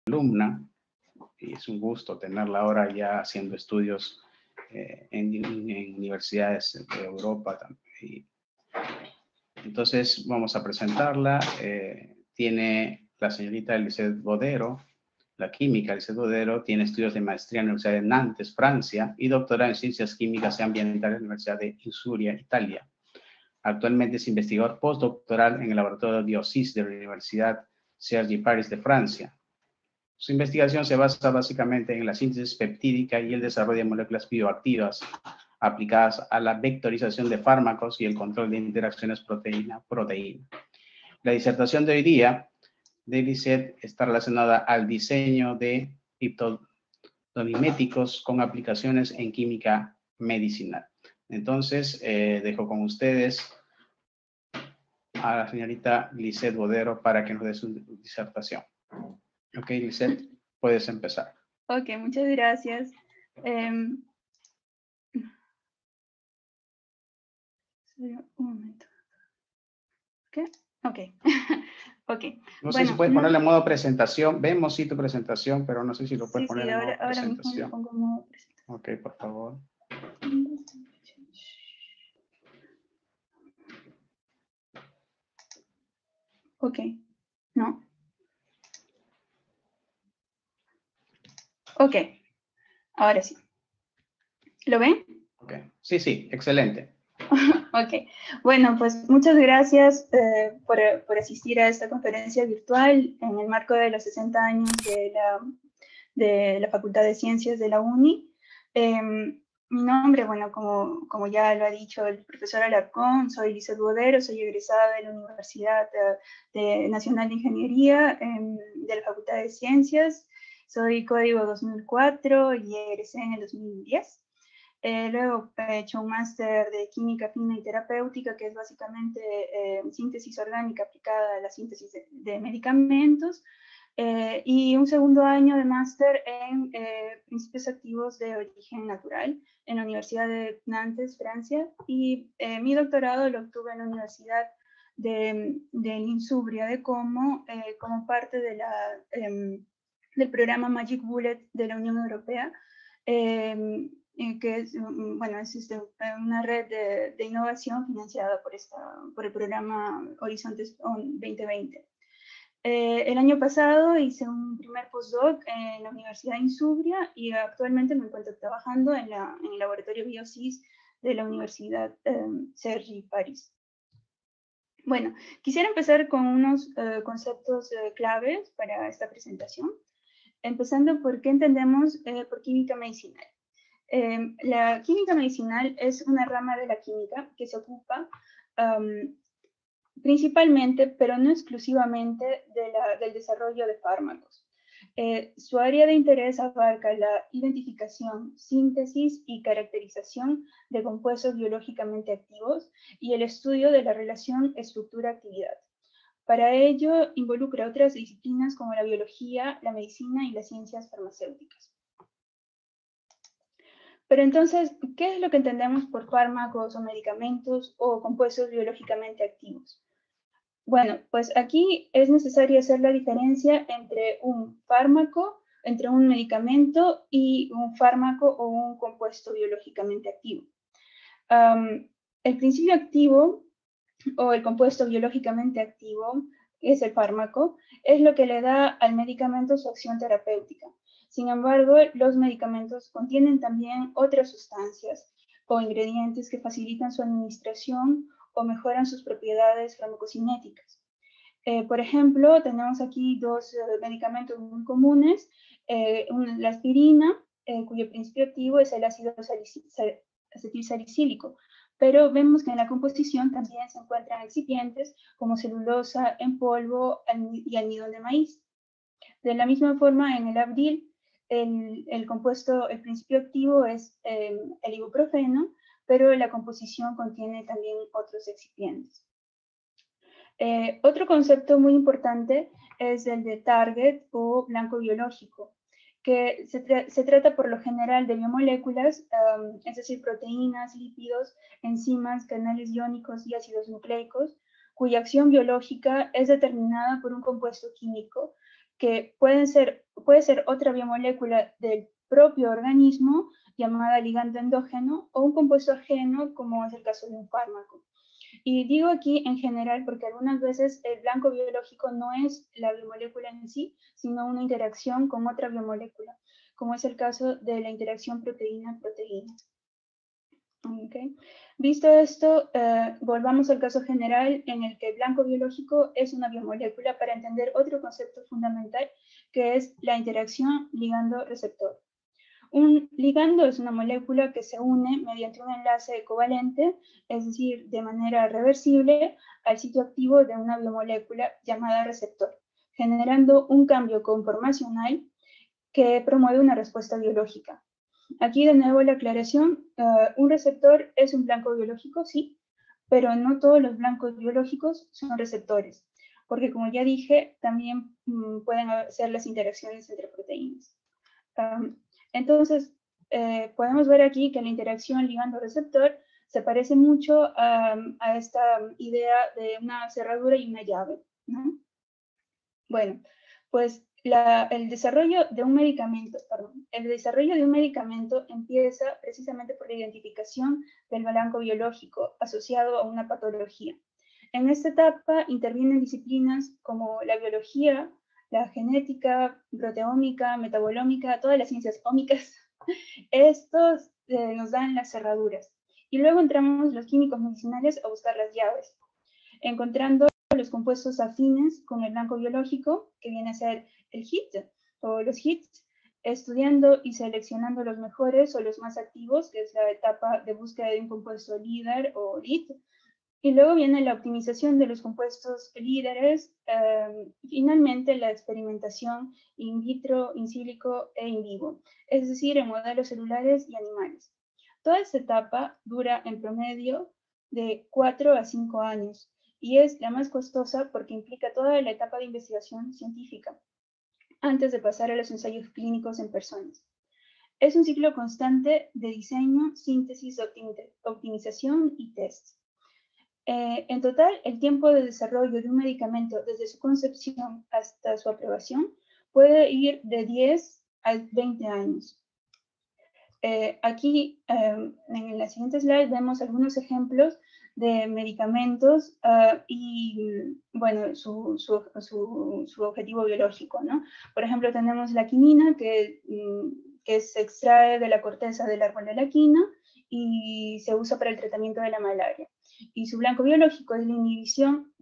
alumna, y es un gusto tenerla ahora ya haciendo estudios en universidades de Europa también. Entonces vamos a presentarla. Tiene la señorita Lisette Bodero, la química Lisette Bodero, tiene estudios de maestría en la Universidad de Nantes, Francia, y doctorado en Ciencias Químicas y Ambientales en la Universidad de Insuria, Italia. Actualmente es investigador postdoctoral en el laboratorio de Biosis de la Universidad Sergi Paris de Francia. Su investigación se basa básicamente en la síntesis peptídica y el desarrollo de moléculas bioactivas aplicadas a la vectorización de fármacos y el control de interacciones proteína-proteína. La disertación de hoy día de Lisette está relacionada al diseño de peptidogmiméticos con aplicaciones en química medicinal. Entonces, dejo con ustedes a la señorita Lisette Bodero para que nos dé su disertación. Ok, Lisette, puedes empezar. Ok, muchas gracias. Un momento. Ok. Ok. No sé si puedes ponerle en modo presentación. Vemos sí tu presentación, pero no sé si lo puedes poner en modo presentación. Ahora mismo lo pongo en modo presentación. Ok, por favor. Ok. ¿No? Ok. Ahora sí. ¿Lo ven? Ok. Sí, sí, excelente. Ok. Bueno, pues muchas gracias por asistir a esta conferencia virtual en el marco de los 60 años de la Facultad de Ciencias de la UNI. Mi nombre, bueno, como ya lo ha dicho el profesor Alarcón, soy Lisette Bodero, soy egresada de la Universidad Nacional de Ingeniería de la Facultad de Ciencias. Soy código 2004 y egresé en el 2010. Luego he hecho un máster de química fina y terapéutica, que es básicamente síntesis orgánica aplicada a la síntesis de medicamentos. Y un segundo año de máster en principios activos de origen natural en la Universidad de Nantes, Francia, y mi doctorado lo obtuve en la Universidad de Insubria de Como parte de del programa Magic Bullet de la Unión Europea, que es, bueno, es una red de innovación financiada por el programa Horizontes 2020. El año pasado hice un primer postdoc en la Universidad de Insubria y actualmente me encuentro trabajando en el laboratorio Biosis de la Universidad Sergi Paris. Bueno, quisiera empezar con unos conceptos claves para esta presentación, empezando por qué entendemos por química medicinal. La química medicinal es una rama de la química que se ocupa principalmente, pero no exclusivamente, del desarrollo de fármacos. Su área de interés abarca la identificación, síntesis y caracterización de compuestos biológicamente activos y el estudio de la relación estructura-actividad. Para ello, involucra otras disciplinas como la biología, la medicina y las ciencias farmacéuticas. Pero entonces, ¿qué es lo que entendemos por fármacos o medicamentos o compuestos biológicamente activos? Bueno, pues aquí es necesario hacer la diferencia entre un fármaco, entre un medicamento y un fármaco o un compuesto biológicamente activo. El principio activo o el compuesto biológicamente activo, que es el fármaco, es lo que le da al medicamento su acción terapéutica. Sin embargo, los medicamentos contienen también otras sustancias o ingredientes que facilitan su administración o mejoran sus propiedades farmacocinéticas. Por ejemplo, tenemos aquí dos medicamentos muy comunes, la aspirina, cuyo principio activo es el ácido acetilsalicílico, pero vemos que en la composición también se encuentran excipientes como celulosa en polvo y almidón de maíz. De la misma forma, en el Abril, el principio activo es el ibuprofeno, pero la composición contiene también otros excipientes. Otro concepto muy importante es el de target o blanco biológico, que se trata por lo general de biomoléculas, es decir, proteínas, lípidos, enzimas, canales iónicos y ácidos nucleicos, cuya acción biológica es determinada por un compuesto químico que puede ser otra biomolécula del propio organismo llamada ligando endógeno o un compuesto ajeno, como es el caso de un fármaco. Y digo aquí en general porque algunas veces el blanco biológico no es la biomolécula en sí, sino una interacción con otra biomolécula, como es el caso de la interacción proteína-proteína. Okay. Visto esto, volvamos al caso general en el que el blanco biológico es una biomolécula para entender otro concepto fundamental, que es la interacción ligando-receptor. Un ligando es una molécula que se une mediante un enlace covalente, es decir, de manera reversible, al sitio activo de una biomolécula llamada receptor, generando un cambio conformacional que promueve una respuesta biológica. Aquí de nuevo la aclaración, un receptor es un blanco biológico, sí, pero no todos los blancos biológicos son receptores, porque como ya dije, también pueden ser las interacciones entre proteínas. Entonces, podemos ver aquí que la interacción ligando-receptor se parece mucho a esta idea de una cerradura y una llave, ¿no? Bueno, pues el desarrollo de un medicamento empieza precisamente por la identificación del blanco biológico asociado a una patología. En esta etapa intervienen disciplinas como la biología, la genética, proteómica, metabolómica, todas las ciencias ómicas. Estos nos dan las cerraduras. Y luego entramos los químicos medicinales a buscar las llaves, encontrando los compuestos afines con el blanco biológico, que viene a ser el hit o los hits, estudiando y seleccionando los mejores o los más activos, que es la etapa de búsqueda de un compuesto líder o lead. Y luego viene la optimización de los compuestos líderes, finalmente la experimentación in vitro, in silico e in vivo, es decir, en modelos celulares y animales. Toda esta etapa dura en promedio de 4 a 5 años y es la más costosa porque implica toda la etapa de investigación científica antes de pasar a los ensayos clínicos en personas. Es un ciclo constante de diseño, síntesis, optimización y test. En total, el tiempo de desarrollo de un medicamento desde su concepción hasta su aprobación puede ir de 10 a 20 años. Aquí, en la siguiente slide, vemos algunos ejemplos de medicamentos y, bueno, su objetivo biológico, ¿no? Por ejemplo, tenemos la quinina, que se extrae de la corteza del árbol de la quina y se usa para el tratamiento de la malaria. Y su blanco biológico es la inhibición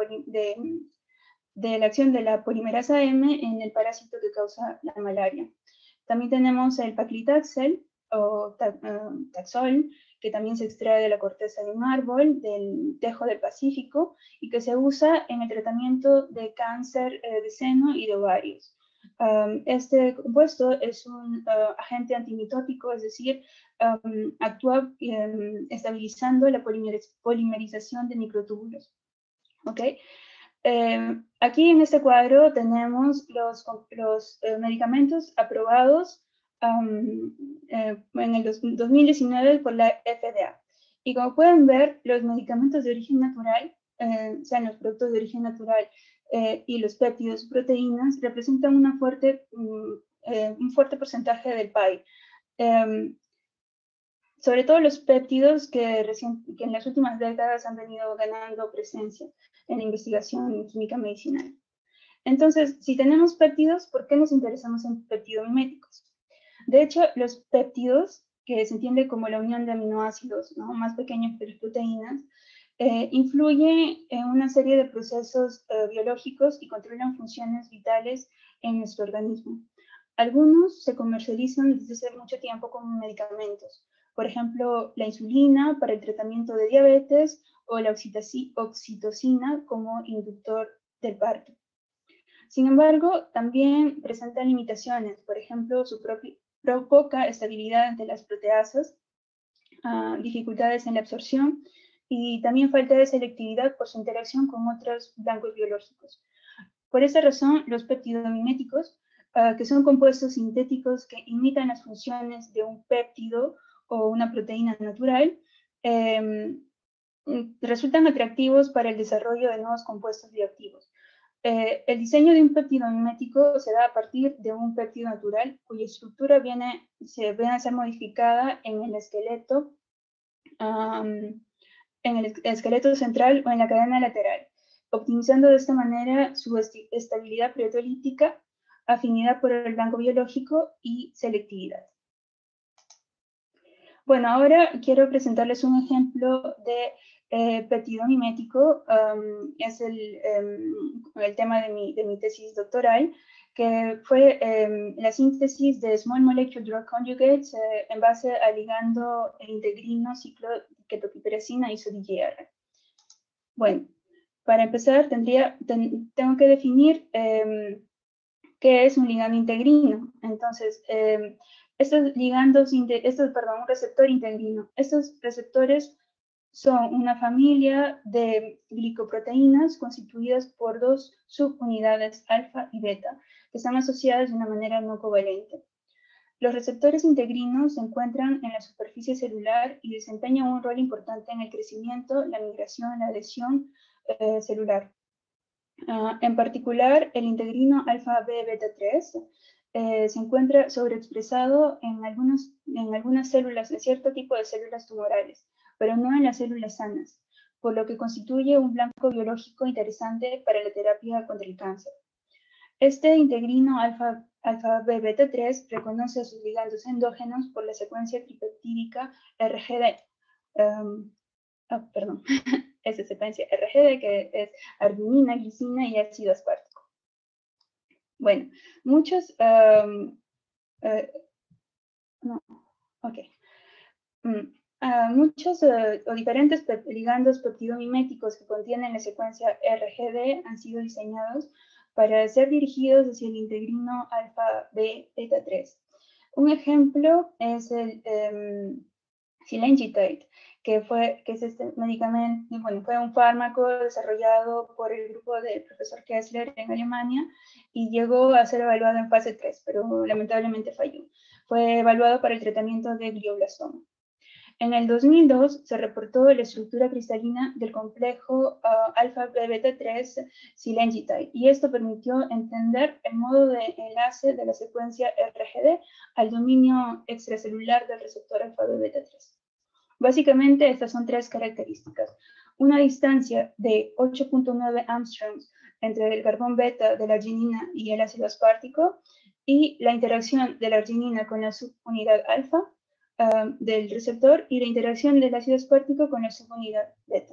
de la acción de la polimerasa M en el parásito que causa la malaria. También tenemos el paclitaxel o taxol, que también se extrae de la corteza de un árbol, del tejo del Pacífico, y que se usa en el tratamiento de cáncer de seno y de ovarios. Este compuesto es un agente antimitótico, es decir, actúa estabilizando la polimerización de microtúbulos. ¿Okay? Aquí en este cuadro tenemos los medicamentos aprobados en el 2019 por la FDA. Y como pueden ver, los medicamentos de origen natural, sean los productos de origen natural y los péptidos y proteínas, representan un fuerte porcentaje del PAI. Sobre todo los péptidos que en las últimas décadas han venido ganando presencia en la investigación química medicinal. Entonces, si tenemos péptidos, ¿por qué nos interesamos en peptidomiméticos? De hecho, los péptidos, que se entiende como la unión de aminoácidos, ¿no?, más pequeños que las proteínas, influyen en una serie de procesos biológicos y controlan funciones vitales en nuestro organismo. Algunos se comercializan desde hace mucho tiempo como medicamentos. Por ejemplo, la insulina para el tratamiento de diabetes o la oxitocina como inductor del parto. Sin embargo, también presentan limitaciones, por ejemplo, su poca estabilidad ante las proteasas, dificultades en la absorción y también falta de selectividad por su interacción con otros blancos biológicos. Por esa razón, los peptidomiméticos, que son compuestos sintéticos que imitan las funciones de un péptido o una proteína natural, resultan atractivos para el desarrollo de nuevos compuestos bioactivos. El diseño de un péptido mimético se da a partir de un péptido natural cuya estructura viene a ser modificada en el esqueleto central o en la cadena lateral, optimizando de esta manera su estabilidad proteolítica, afinidad por el blanco biológico y selectividad. Bueno, ahora quiero presentarles un ejemplo de péptido mimético. Es el tema de mi tesis doctoral, que fue la síntesis de Small Molecule Drug Conjugates en base al ligando integrino ciclo ketopiperazina iso-DGR. Bueno, para empezar tengo que definir qué es un ligando integrino. Entonces, un receptor integrino. Estos receptores son una familia de glicoproteínas constituidas por dos subunidades alfa y beta, que están asociadas de una manera no covalente. Los receptores integrinos se encuentran en la superficie celular y desempeñan un rol importante en el crecimiento, la migración, la adhesión celular. En particular, el integrino alfa-B beta-3 se encuentra sobreexpresado en algunas células, en cierto tipo de células tumorales, pero no en las células sanas, por lo que constituye un blanco biológico interesante para la terapia contra el cáncer. Este integrino alfa-B beta-3 reconoce a sus ligandos endógenos por la secuencia tripeptídica RGD. Esa secuencia RGD, que es arginina, glicina y ácido aspartico. Bueno, muchos o diferentes ligandos peptidomiméticos que contienen la secuencia RGD han sido diseñados para ser dirigidos hacia el integrino alfa-B beta-3. Un ejemplo es el Silengitide, que es este medicamento, bueno, fue un fármaco desarrollado por el grupo del profesor Kessler en Alemania y llegó a ser evaluado en fase 3, pero lamentablemente falló. Fue evaluado para el tratamiento de glioblastoma. En el 2002 se reportó la estructura cristalina del complejo alfa-beta-3 Silengitide, y esto permitió entender el modo de enlace de la secuencia RGD al dominio extracelular del receptor alfa-beta-3. Básicamente, estas son tres características. Una distancia de 8.9 Armstrongs entre el carbón beta de la arginina y el ácido aspartico, y la interacción de la arginina con la subunidad alfa del receptor y la interacción del ácido aspartico con la subunidad beta.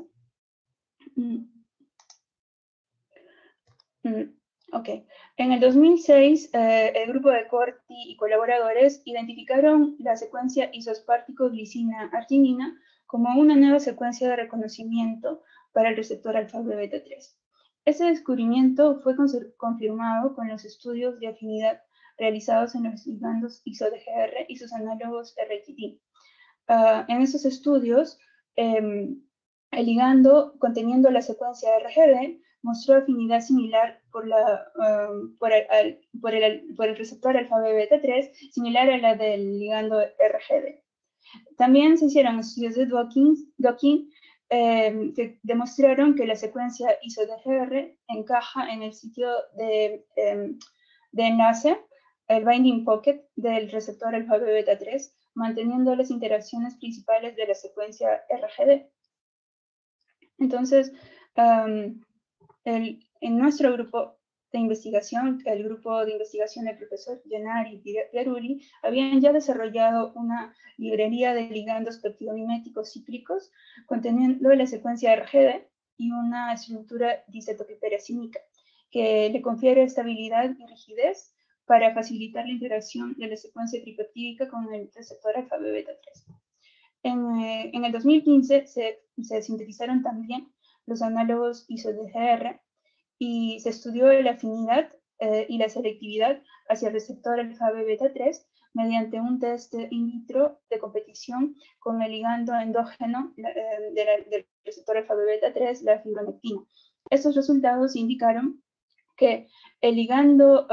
En el 2006, el grupo de Corti y colaboradores identificaron la secuencia isoaspartico-glicina-arginina como una nueva secuencia de reconocimiento para el receptor alfa-beta-3. Ese descubrimiento fue confirmado con los estudios de afinidad realizados en los ligandos iso-DGR y sus análogos RTD. En esos estudios, el ligando conteniendo la secuencia RGD mostró afinidad similar por el receptor alfa-B-beta-3, similar a la del ligando RGD. También se hicieron estudios de docking que demostraron que la secuencia iso-DGR encaja en el sitio de enlace, el binding pocket del receptor alfa-B-beta-3, manteniendo las interacciones principales de la secuencia RGD. Entonces, en nuestro grupo de investigación, el grupo de investigación del profesor Gennari y Pierulli, habían ya desarrollado una librería de ligandos peptidomiméticos cíclicos conteniendo la secuencia RGD y una estructura disetopiperacínica que le confiere estabilidad y rigidez para facilitar la interacción de la secuencia tripeptídica con el receptor alfa-B-beta-3. En el 2015 se sintetizaron también los análogos iso-DGR y se estudió la afinidad y la selectividad hacia el receptor alfa-B-beta-3 mediante un test in vitro de competición con el ligando endógeno del receptor alfa-B-beta-3, la fibronectina. Estos resultados indicaron que el ligando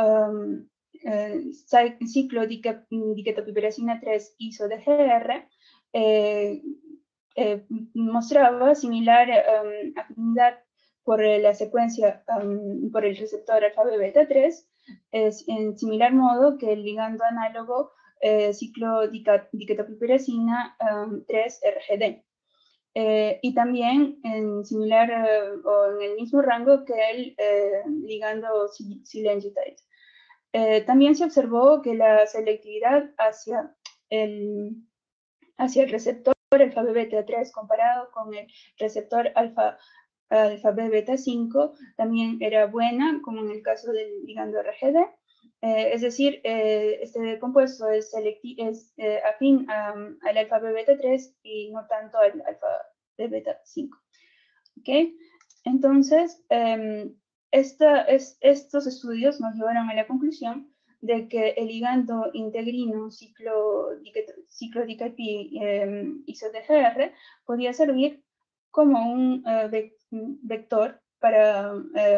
ciclo diketopiperacina 3 iso-DGR mostraba similar afinidad por la secuencia, por el receptor alfa-B beta-3, es en similar modo que el ligando análogo ciclodiquetopiperacina 3-RGD. Y también en similar o en el mismo rango que el ligando silengitide. También se observó que la selectividad hacia el receptor alfa-B beta-3 comparado con el receptor alfa-B beta-5 también era buena, como en el caso del ligando RGD. Es decir, este compuesto es afín al alfa-B beta-3 y no tanto al alfa-B beta-5. ¿Okay? Entonces, estos estudios nos llevaron a la conclusión de que el ligando integrino ciclodicapi ISO-DGR podía servir como un vector para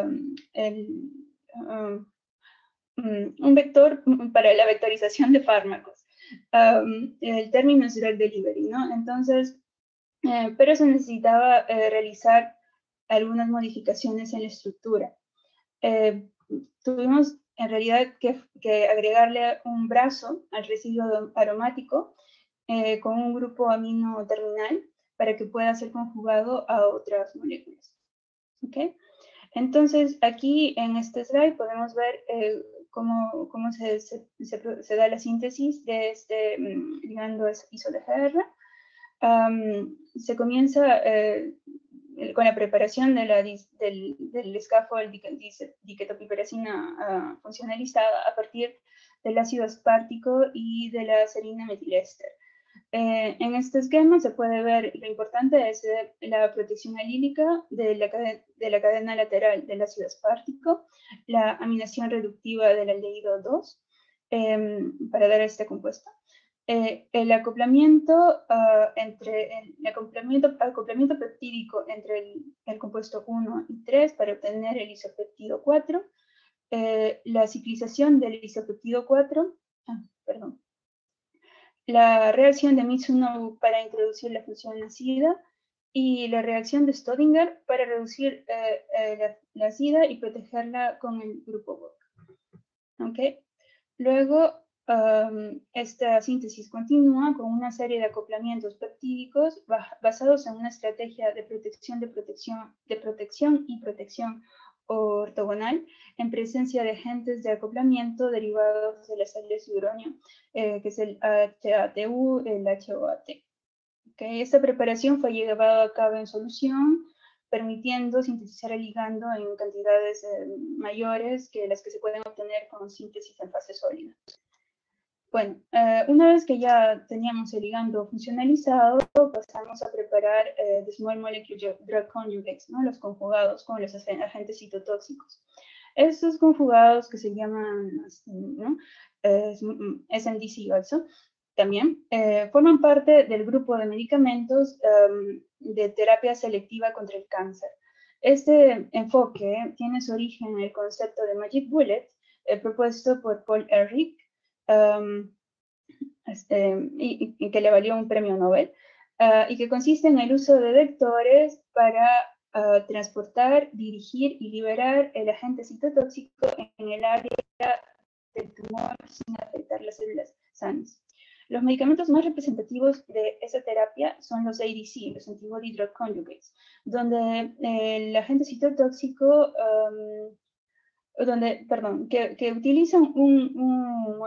la vectorización de fármacos. El término es drug delivery, ¿no? Entonces, pero se necesitaba realizar algunas modificaciones en la estructura. Tuvimos en realidad que agregarle un brazo al residuo aromático con un grupo amino terminal para que pueda ser conjugado a otras moléculas. ¿Okay? Entonces, aquí en este slide podemos ver cómo se da la síntesis de este ligando ISO-DGR. Se comienza con la preparación del scaffold diquetopiperacina funcionalizada a partir del ácido aspartico y de la serina metiléster. En este esquema se puede ver lo importante es la protección alílica de la cadena lateral del ácido aspartico, la aminación reductiva del aldehído 2 para dar este compuesto. El acoplamiento acoplamiento peptídico entre el compuesto 1 y 3 para obtener el isopeptido 4, la ciclización del isopeptido 4, la reacción de Mitsunobu para introducir la función ácida y la reacción de Staudinger para reducir la ácida y protegerla con el grupo Bock. ¿Okay? Luego, esta síntesis continúa con una serie de acoplamientos peptídicos basados en una estrategia de protección y protección ortogonal en presencia de agentes de acoplamiento derivados de las sales de uranio, que es el HATU, el HOAT. ¿Okay? Esta preparación fue llevada a cabo en solución, permitiendo sintetizar el ligando en cantidades mayores que las que se pueden obtener con síntesis en fase sólida. Bueno, una vez que ya teníamos el ligando funcionalizado, pasamos a preparar the small molecule drug conjugates, ¿no? Los conjugados con los agentes citotóxicos. Estos conjugados que se llaman, ¿no? SMDC also, también forman parte del grupo de medicamentos de terapia selectiva contra el cáncer. Este enfoque tiene su origen en el concepto de Magic Bullet, propuesto por Paul Ehrlich, y que le valió un premio Nobel, y que consiste en el uso de vectores para transportar, dirigir y liberar el agente citotóxico en el área del tumor sin afectar las células sanas. Los medicamentos más representativos de esa terapia son los ADC, los Antibody Drug Conjugates, donde el agente citotóxico que utilizan un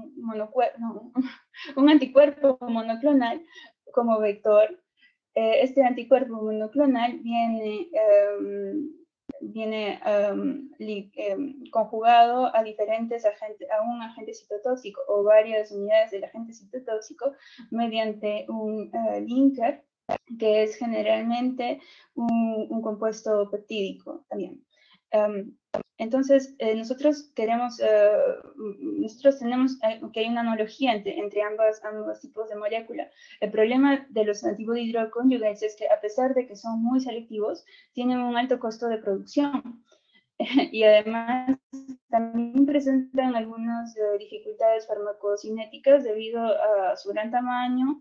anticuerpo monoclonal como vector. Este anticuerpo monoclonal viene conjugado a diferentes agentes, a un agente citotóxico o varias unidades del agente citotóxico mediante un linker, que es generalmente un compuesto peptídico también. Entonces, nosotros tenemos que hay una analogía entre ambos tipos de molécula. El problema de los antibody drug conjugates es que, a pesar de que son muy selectivos, tienen un alto costo de producción. Y además también presentan algunas dificultades farmacocinéticas debido a su gran tamaño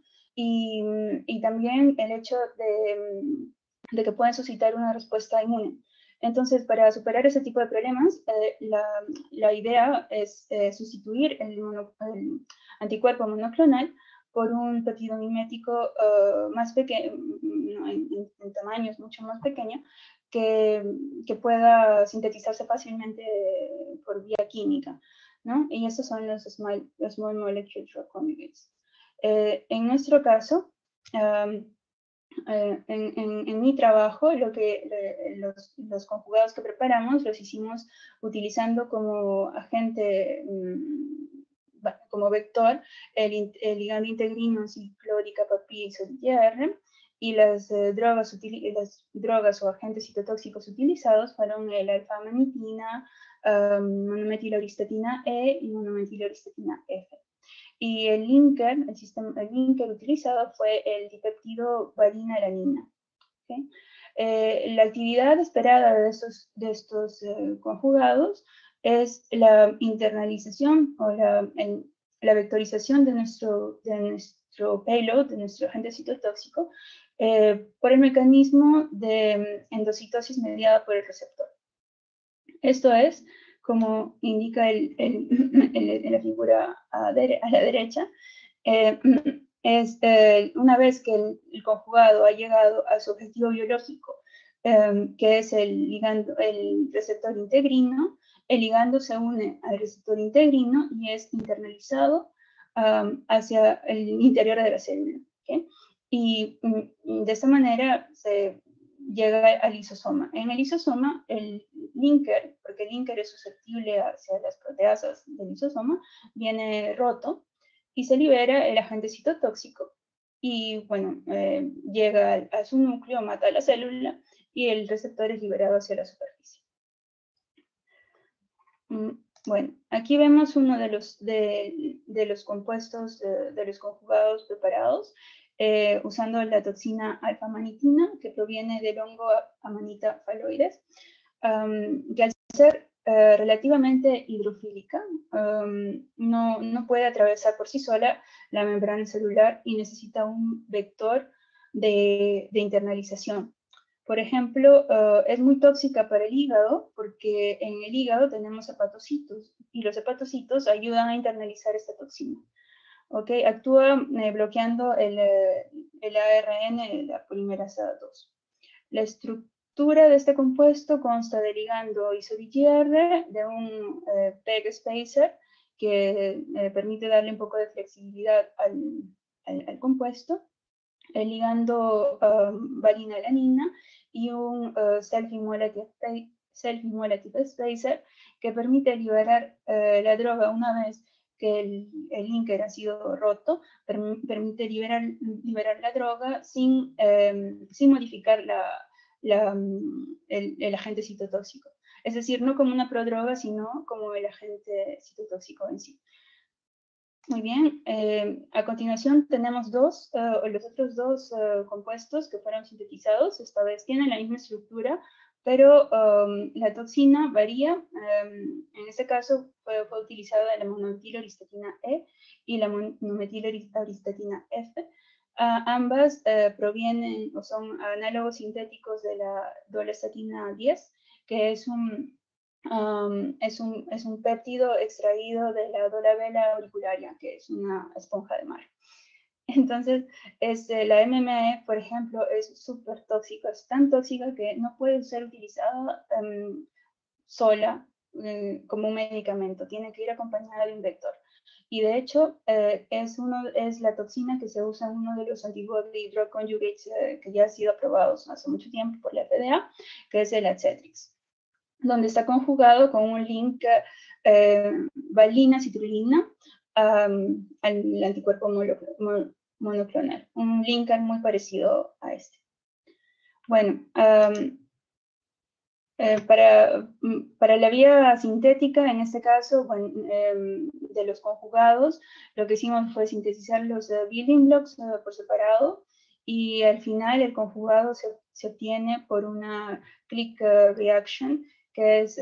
y también el hecho de que pueden suscitar una respuesta inmune. Entonces, para superar ese tipo de problemas, la idea es sustituir el anticuerpo monoclonal por un péptido mimético más pequeño, en tamaños mucho más pequeño, que pueda sintetizarse fácilmente por vía química, ¿no? Y estos son los Small Molecule Drug Conjugates. En nuestro caso, en mi trabajo, los conjugados que preparamos los hicimos utilizando como agente, como vector, el ligando integrino ciclodicapapil-IR, y las drogas o agentes citotóxicos utilizados fueron el alfa-amanitina, monometiloristatina E y monometiloristatina F. Y el linker utilizado fue el dipeptido valina-alanina. ¿Okay? La actividad esperada de estos conjugados es la internalización o la vectorización de nuestro payload, de nuestro agente citotóxico, por el mecanismo de endocitosis mediada por el receptor. Esto es, como indica en la figura a la derecha, una vez que el conjugado ha llegado a su objetivo biológico, que es el receptor integrino, el ligando se une al receptor integrino y es internalizado hacia el interior de la célula. ¿Okay? Y de esta manera se llega al lisosoma. En el lisosoma, el linker, porque el linker es susceptible hacia las proteasas del lisosoma, viene roto y se libera el agente citotóxico. Y bueno, llega a su núcleo, mata a la célula y el receptor es liberado hacia la superficie. Bueno, aquí vemos uno de los compuestos, de los conjugados preparados, usando la toxina alfa-amanitina, que proviene del hongo Amanita phalloides, que al ser relativamente hidrofílica, no puede atravesar por sí sola la membrana celular y necesita un vector de internalización. Por ejemplo, es muy tóxica para el hígado porque en el hígado tenemos hepatocitos y los hepatocitos ayudan a internalizar esta toxina. ¿Okay? Actúa bloqueando el ARN, la polimerasa 2. La estructura de este compuesto consta de ligando iso-VGR, de un PEG spacer que permite darle un poco de flexibilidad al compuesto, el ligando valina-alanina y un self-immolative spacer que permite liberar la droga una vez que el linker ha sido roto, permite liberar la droga sin modificar el agente citotóxico. Es decir, no como una prodroga, sino como el agente citotóxico en sí. Muy bien, a continuación tenemos los otros dos compuestos que fueron sintetizados. Esta vez tienen la misma estructura, pero la toxina varía. En este caso fue utilizada la monometiloristatina E y la monometiloristatina F. Ambas provienen o son análogos sintéticos de la dolestatina 10, que es un péptido extraído de la Dolabella auricularia, que es una esponja de mar. Entonces, la MME, por ejemplo, es súper tóxica, es tan tóxica que no puede ser utilizada sola como un medicamento, tiene que ir acompañada de un vector. Y de hecho, es la toxina que se usa en uno de los antibody drug conjugates que ya han sido aprobados hace mucho tiempo por la FDA, que es el Adcetris, donde está conjugado con un link valina-citrulina al anticuerpo monoclonal, un linker muy parecido a este. Bueno, para la vía sintética, en este caso, bueno, de los conjugados, lo que hicimos fue sintetizar los building blocks por separado, y al final el conjugado se obtiene por una click reaction, que es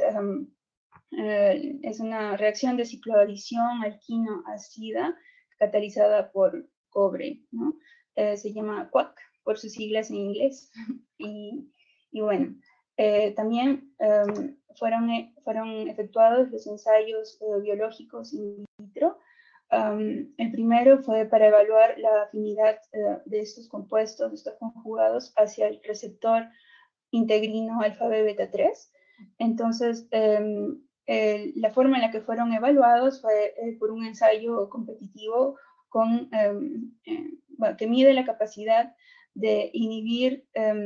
una reacción de cicloadición alquino-ácida catalizada por cobre, ¿no? Se llama QUAC por sus siglas en inglés. Y bueno, También fueron efectuados los ensayos biológicos in vitro. El primero fue para evaluar la afinidad de estos compuestos, de estos conjugados, hacia el receptor integrino alfa B beta 3. Entonces, la forma en la que fueron evaluados fue por un ensayo competitivo que mide la capacidad de inhibir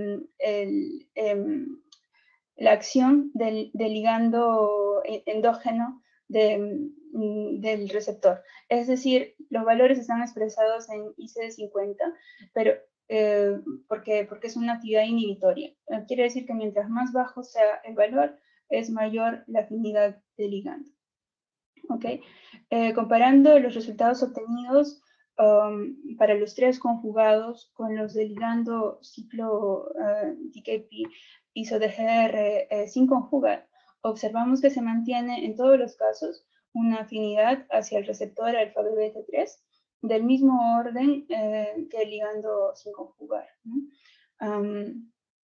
la acción del ligando endógeno del receptor. Es decir, los valores están expresados en IC50, pero porque es una actividad inhibitoria. Quiere decir que mientras más bajo sea el valor, es mayor la afinidad del ligando. ¿Okay? Comparando los resultados obtenidos para los 3 conjugados con los del ligando ciclo DKP ISO-DGR sin conjugar, observamos que se mantiene en todos los casos una afinidad hacia el receptor alfa B beta 3 del mismo orden que el ligando sin conjugar, ¿no?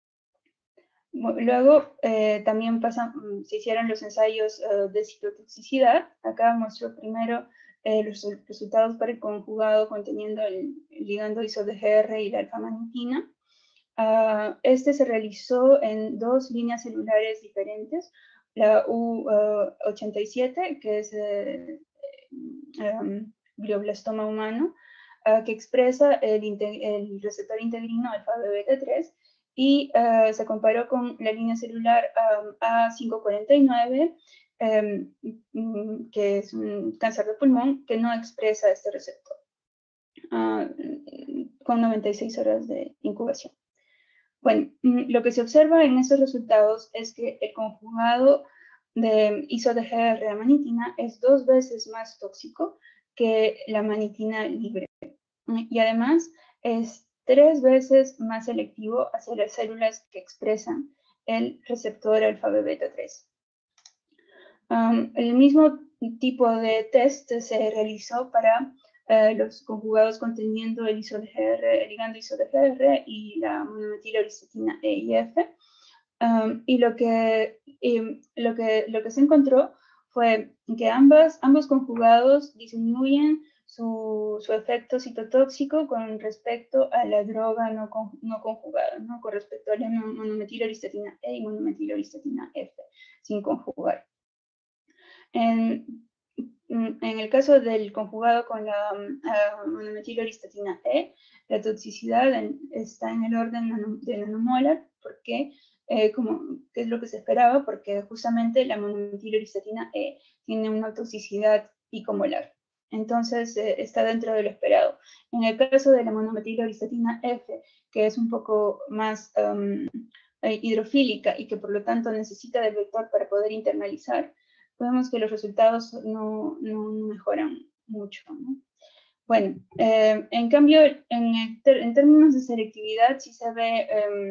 Luego también se hicieron los ensayos de citotoxicidad. Acá muestro primero los resultados para el conjugado conteniendo el ligando ISO-DGR y la alfa-manitina. Este se realizó en 2 líneas celulares diferentes, la U87, que es glioblastoma humano, que expresa el receptor integrino alfa B beta 3, y se comparó con la línea celular A549, que es un cáncer de pulmón que no expresa este receptor, con 96 horas de incubación. Bueno, lo que se observa en estos resultados es que el conjugado de ISO-DGR a manitina es 2 veces más tóxico que la manitina libre, y además es 3 veces más selectivo hacia las células que expresan el receptor alfa B beta 3. El mismo tipo de test se realizó para los conjugados conteniendo el ligando ISO-DGR y la monometiloristatina E y F. Y lo que se encontró fue que ambos conjugados disminuyen su efecto citotóxico con respecto a la droga no conjugada, ¿no? Con respecto a la monometiloristatina E y monometiloristatina F, sin conjugar. En el caso del conjugado con la monometiloristatina E, la toxicidad está en el orden de nanomolar, porque que es lo que se esperaba, porque justamente la monometiloristatina E tiene una toxicidad picomolar. Entonces, está dentro de lo esperado. En el caso de la monometiloristatina F, que es un poco más hidrofílica y que por lo tanto necesita del vector para poder internalizar, vemos que los resultados no mejoran mucho, ¿no? Bueno, en cambio, en términos de selectividad sí se ve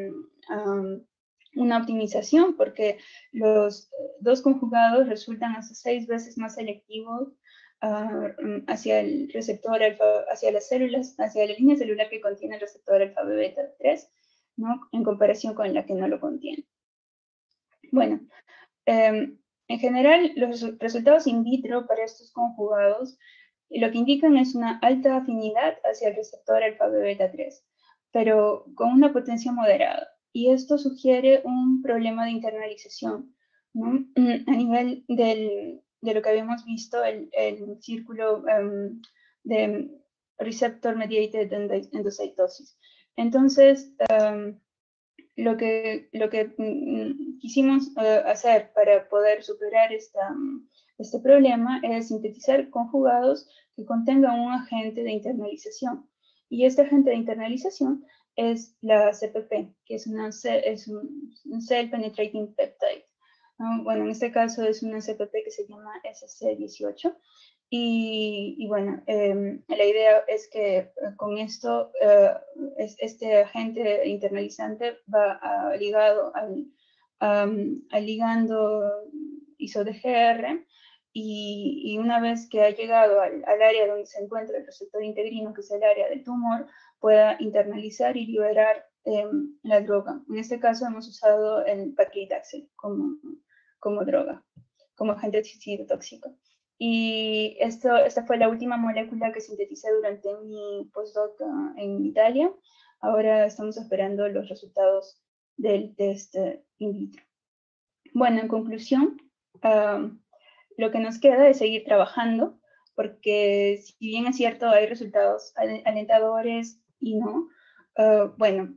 una optimización, porque los 2 conjugados resultan hasta 6 veces más selectivos hacia el receptor alfa, hacia las células, hacia la línea celular que contiene el receptor alfa B beta 3, ¿no? En comparación con la que no lo contiene. Bueno, en general, los resultados in vitro para estos conjugados lo que indican es una alta afinidad hacia el receptor alfa B beta 3, pero con una potencia moderada. Y esto sugiere un problema de internalización, ¿no? A nivel de lo que habíamos visto, el círculo de receptor mediated endocytosis. Entonces, lo que quisimos hacer para poder superar este problema es sintetizar conjugados que contengan un agente de internalización. Y este agente de internalización es la CPP, que es un Cell Penetrating Peptide. Bueno, en este caso es una CPP que se llama SC18. Y bueno, la idea es que con esto, este agente internalizante va ligado al ligando ISO-DGR, y una vez que ha llegado al área donde se encuentra el receptor integrino, que es el área del tumor, pueda internalizar y liberar la droga. En este caso hemos usado el paclitaxel como droga, como agente tóxico. Y esta fue la última molécula que sinteticé durante mi postdoc en Italia. Ahora estamos esperando los resultados del test in vitro. Bueno, en conclusión, lo que nos queda es seguir trabajando, porque si bien es cierto, hay resultados alentadores y no, bueno,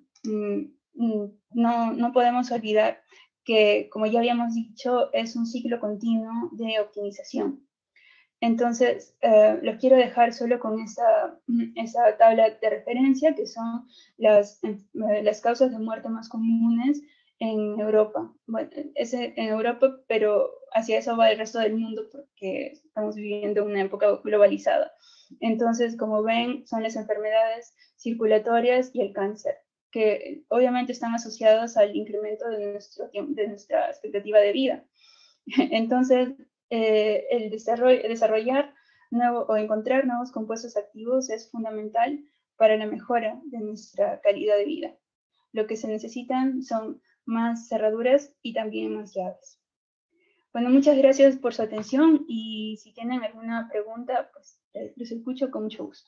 no podemos olvidar que, como ya habíamos dicho, es un ciclo continuo de optimización. Entonces, los quiero dejar solo con esa tabla de referencia, que son las causas de muerte más comunes en Europa. Bueno, es en Europa, pero hacia eso va el resto del mundo, porque estamos viviendo una época globalizada. Entonces, como ven, son las enfermedades circulatorias y el cáncer, que obviamente están asociados al incremento de nuestra expectativa de vida. Entonces, el desarrollar o encontrar nuevos compuestos activos es fundamental para la mejora de nuestra calidad de vida. Lo que se necesitan son más cerraduras y también más llaves. Bueno, muchas gracias por su atención y si tienen alguna pregunta, pues los escucho con mucho gusto.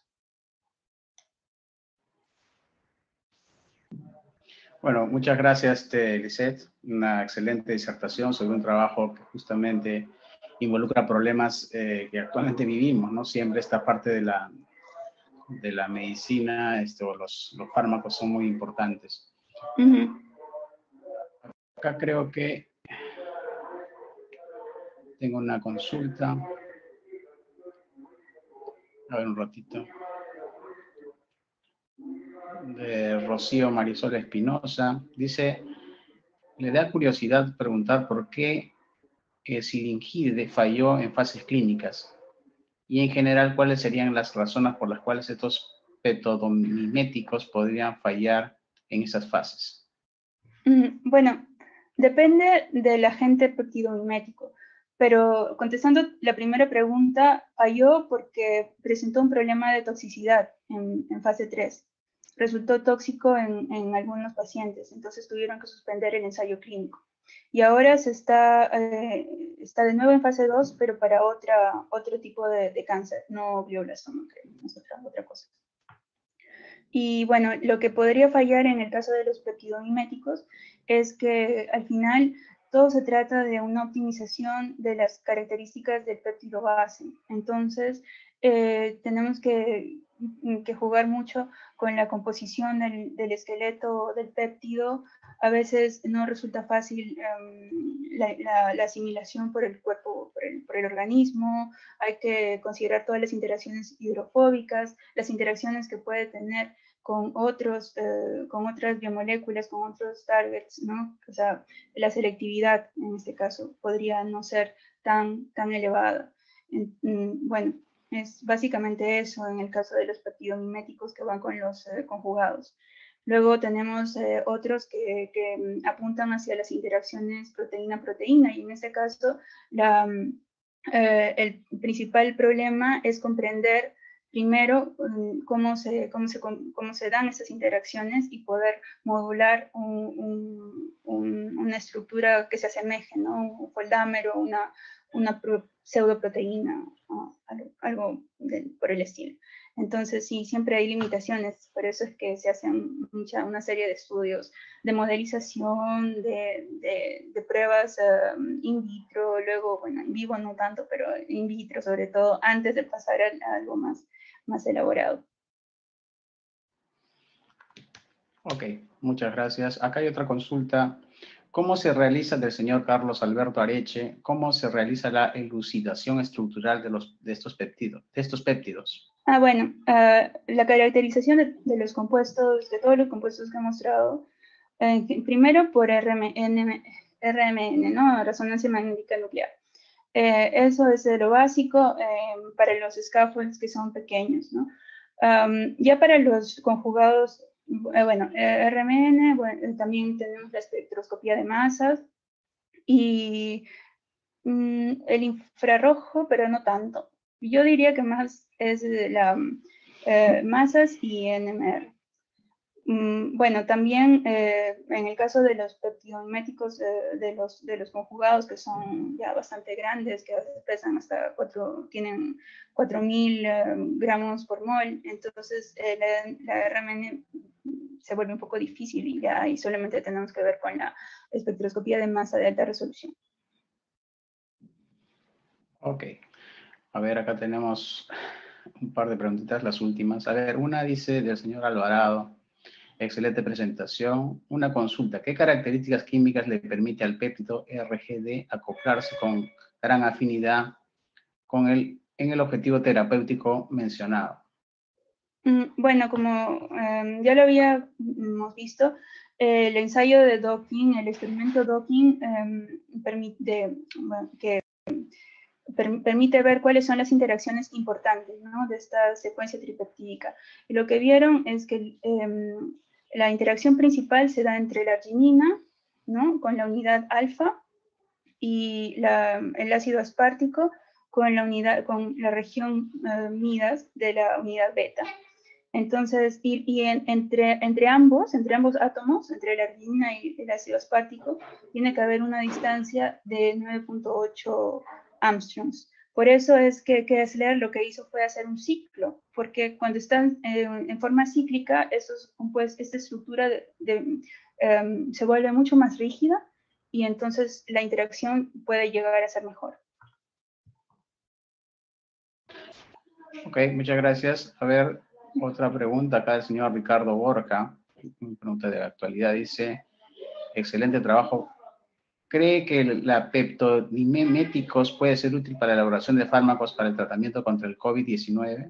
Bueno, muchas gracias, Lisette. Una excelente disertación sobre un trabajo que justamente involucra problemas que actualmente vivimos, ¿no? Siempre esta parte de la medicina, los fármacos son muy importantes. Acá creo que tengo una consulta. A ver un ratito. De Rocío Marisol Espinosa. Dice, le da curiosidad preguntar por qué Silingide falló en fases clínicas y en general cuáles serían las razones por las cuales estos petodomiméticos podrían fallar en esas fases. Bueno, depende del agente peptidomimético, pero contestando la primera pregunta, falló porque presentó un problema de toxicidad en fase 3. Resultó tóxico en algunos pacientes, entonces tuvieron que suspender el ensayo clínico. Y ahora está de nuevo en fase 2, pero para otro tipo de cáncer, no glioblastoma, creo, es otra cosa. Y bueno, lo que podría fallar en el caso de los peptidomiméticos es que al final todo se trata de una optimización de las características del péptido base. Entonces, tenemos que jugar mucho con la composición del esqueleto del péptido. A veces no resulta fácil la asimilación por el cuerpo, por el organismo. Hay que considerar todas las interacciones hidrofóbicas, las interacciones que puede tener con otras biomoléculas, con otros targets, ¿no? O sea, la selectividad en este caso podría no ser tan elevada. Bueno, es básicamente eso en el caso de los peptidomiméticos que van con los conjugados. Luego tenemos otros que apuntan hacia las interacciones proteína-proteína y en este caso el principal problema es comprender primero cómo se dan esas interacciones y poder modular una estructura que se asemeje, ¿no? Un foldámero, una pseudoproteína, algo por el estilo. Entonces, sí, siempre hay limitaciones, por eso es que se hacen una serie de estudios de modelización, de pruebas in vitro, luego, bueno, en vivo no tanto, pero in vitro sobre todo, antes de pasar a algo más elaborado. Ok, muchas gracias. Acá hay otra consulta. ¿Cómo se realiza del señor Carlos Alberto Areche? ¿Cómo se realiza la elucidación estructural de estos péptidos? Bueno, la caracterización de los compuestos, de todos los compuestos que he mostrado, primero por RMN, ¿no? Resonancia magnética nuclear. Eso es lo básico para los scaffolds que son pequeños, ¿no? Ya para los conjugados, bueno, RMN, bueno, también tenemos la espectroscopía de masas y el infrarrojo, pero no tanto. Yo diría que más es la masas y NMR. Bueno, también en el caso de los peptidomiméticos, de los conjugados que son ya bastante grandes, que a veces pesan hasta tienen 4000 gramos por mol, entonces la RMN se vuelve un poco difícil y ya ahí solamente tenemos que ver con la espectroscopía de masa de alta resolución. Ok. A ver, acá tenemos un par de preguntitas, las últimas. A ver, una dice del señor Alvarado. Excelente presentación. Una consulta. ¿Qué características químicas le permite al péptido RGD acoplarse con gran afinidad en el objetivo terapéutico mencionado? Bueno, como ya lo habíamos visto, el ensayo de docking, el experimento docking, permite ver cuáles son las interacciones importantes, ¿no?, de esta secuencia tripeptídica. Y lo que vieron es que la interacción principal se da entre la arginina, ¿no?, con la unidad alfa, y el ácido aspartico con la región Midas de la unidad beta. Entonces, entre ambos átomos, entre la arginina y el ácido aspartico, tiene que haber una distancia de 9.8 Armstrongs. Por eso es que Kessler lo que hizo fue hacer un ciclo, porque cuando están en forma cíclica, esta estructura se vuelve mucho más rígida y entonces la interacción puede llegar a ser mejor. Ok, muchas gracias. A ver, otra pregunta acá del señor Ricardo Borja, una pregunta de la actualidad, dice, excelente trabajo. ¿Cree que la peptomiméticos puede ser útil para la elaboración de fármacos para el tratamiento contra el COVID-19?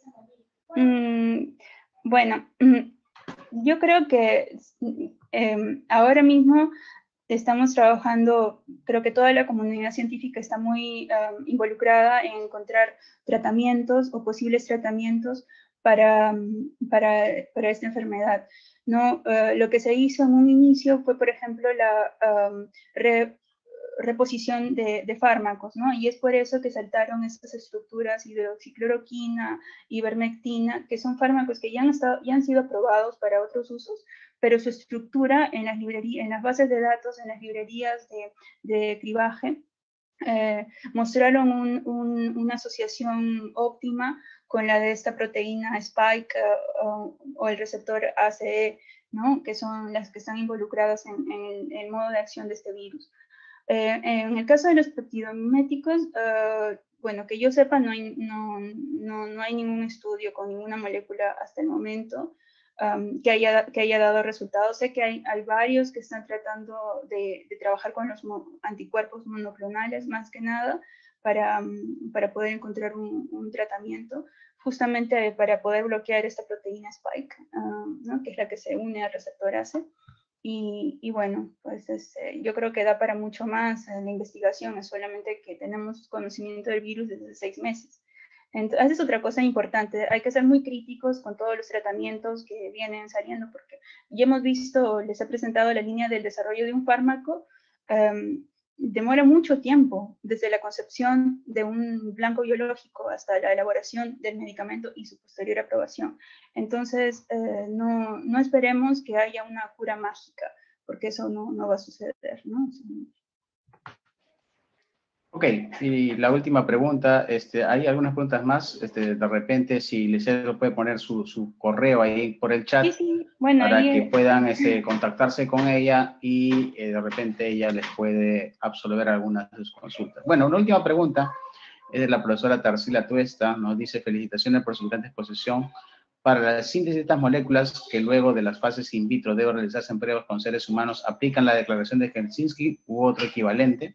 Bueno, yo creo que ahora mismo estamos trabajando, creo que toda la comunidad científica está muy involucrada en encontrar tratamientos o posibles tratamientos para esta enfermedad, ¿no? Lo que se hizo en un inicio fue, por ejemplo, la reposición de fármacos, ¿no? Y es por eso que saltaron estas estructuras hidroxicloroquina, ivermectina, que son fármacos que ya han sido aprobados para otros usos, pero su estructura en las bases de datos, en las librerías de cribaje, mostraron una asociación óptima con la de esta proteína Spike o el receptor ACE, ¿no?, que son las que están involucradas en el modo de acción de este virus. En el caso de los peptidomiméticos, bueno, que yo sepa, no hay ningún estudio con ninguna molécula hasta el momento que haya dado resultados. Sé que hay varios que están tratando de trabajar con los anticuerpos monoclonales, más que nada, para poder encontrar un tratamiento, justamente para poder bloquear esta proteína Spike, ¿no?, que es la que se une al receptor ACE. Y bueno, pues yo creo que da para mucho más la investigación, es solamente que tenemos conocimiento del virus desde 6 meses. Entonces, es otra cosa importante, hay que ser muy críticos con todos los tratamientos que vienen saliendo, porque ya hemos visto, les he presentado la línea del desarrollo de un fármaco, demora mucho tiempo, desde la concepción de un blanco biológico hasta la elaboración del medicamento y su posterior aprobación. Entonces, no esperemos que haya una cura mágica, porque eso no va a suceder, ¿no? Ok, y la última pregunta, hay algunas preguntas más, de repente si Lisette puede poner su correo ahí por el chat, sí. Bueno, para ahí que puedan contactarse con ella y de repente ella les puede absolver algunas de sus consultas. Bueno, una última pregunta es de la profesora Tarsila Tuesta, nos dice felicitaciones por su gran exposición. Para la síntesis de estas moléculas que luego de las fases in vitro deben realizarse en pruebas con seres humanos, ¿aplican la declaración de Helsinki u otro equivalente?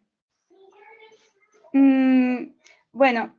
Bueno,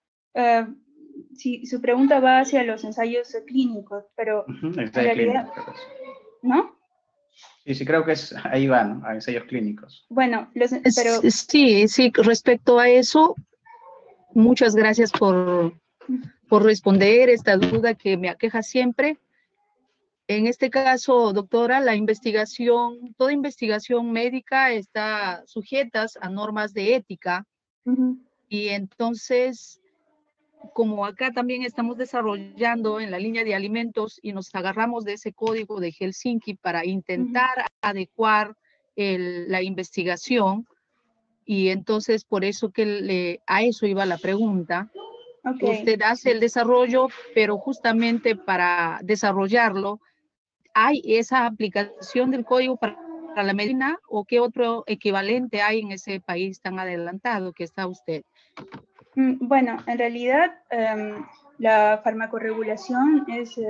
si su pregunta va hacia los ensayos clínicos, pero en realidad, ¿no? Sí, creo que ahí van, a ensayos clínicos. Bueno, pero... Sí, respecto a eso, muchas gracias por responder esta duda que me aqueja siempre. En este caso, doctora, toda investigación médica está sujeta a normas de ética. Y entonces, como acá también estamos desarrollando en la línea de alimentos y nos agarramos de ese código de Helsinki para intentar adecuar la investigación, y entonces por eso que a eso iba la pregunta. Okay. Usted hace el desarrollo, pero justamente para desarrollarlo, ¿hay esa aplicación del código para la medicina o qué otro equivalente hay en ese país tan adelantado que está usted? Bueno, en realidad la farmacorregulación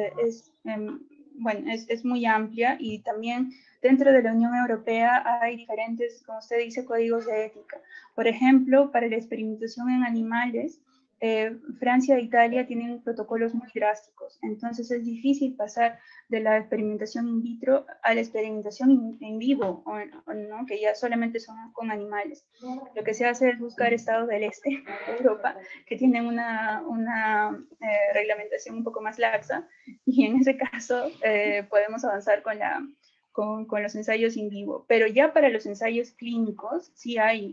es muy amplia, y también dentro de la Unión Europea hay diferentes, como usted dice, códigos de ética. Por ejemplo, para la experimentación en animales, Francia e Italia tienen protocolos muy drásticos, entonces es difícil pasar de la experimentación in vitro a la experimentación en vivo, ¿no? Que ya solamente son con animales. Lo que se hace es buscar estados del este de Europa que tienen una reglamentación un poco más laxa, y en ese caso podemos avanzar con los ensayos in vivo. Pero ya para los ensayos clínicos sí hay,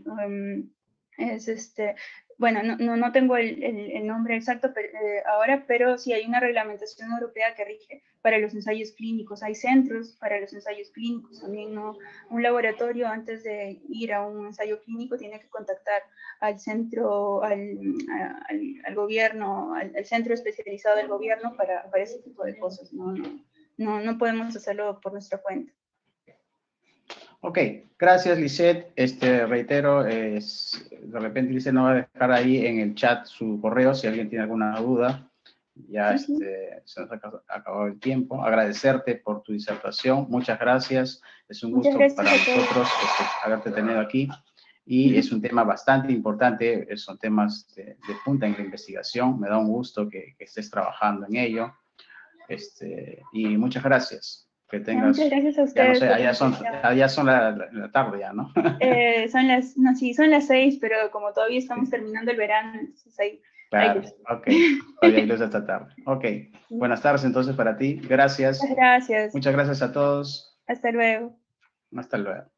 bueno, no tengo el nombre exacto ahora, pero sí hay una reglamentación europea que rige para los ensayos clínicos. Hay centros para los ensayos clínicos también, ¿no? Un laboratorio, antes de ir a un ensayo clínico, tiene que contactar al centro, al gobierno, al centro especializado del gobierno para ese tipo de cosas. No podemos hacerlo por nuestra cuenta. Ok, gracias, Lisette. Reitero, de repente Lisette nos va a dejar ahí en el chat su correo si alguien tiene alguna duda. Ya se nos ha acabado el tiempo. Agradecerte por tu disertación. Muchas gracias. Es un gusto para nosotros haberte tenido aquí. Y es un tema bastante importante. Son temas de punta en la investigación. Me da un gusto que estés trabajando en ello. Y muchas gracias. Que tengas, muchas gracias a ustedes. Ya no sé, allá son la tarde ya, ¿no? Son las 6, pero como todavía estamos terminando el verano, entonces ahí. Claro, ok. Todavía hay luz esta tarde. Ok. Buenas tardes entonces para ti. Gracias. Muchas gracias. Muchas gracias a todos. Hasta luego. Hasta luego.